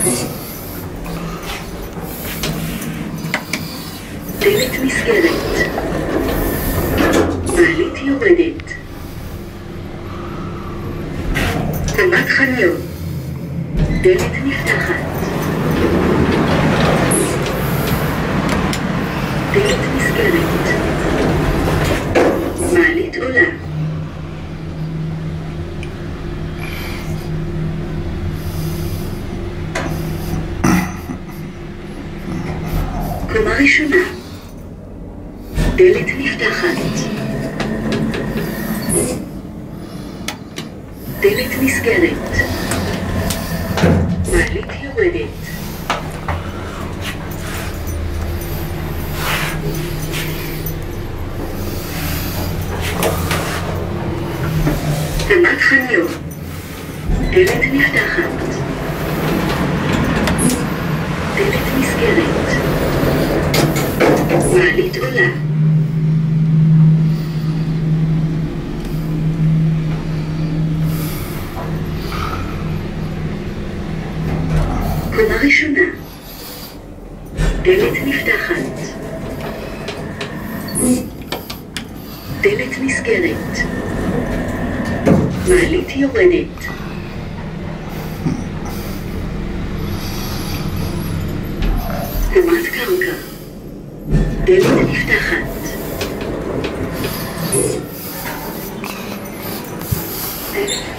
דלת נסגרת. מעלית יורדת. קומת חניות. דלת נפתחת. דלת נסגרת. מעלית עולה. קומה ראשונה. דלת נפתחת. דלת נסגרת. מעלית יורדת. קומת חניות. דלת נפתחת. דלת נסגרת. מעלית עולה. קומה ראשונה. דלת נפתחת. דלת נסגרת. מעלית יורדת. קומת קרקע. דלת נפתחת. דלת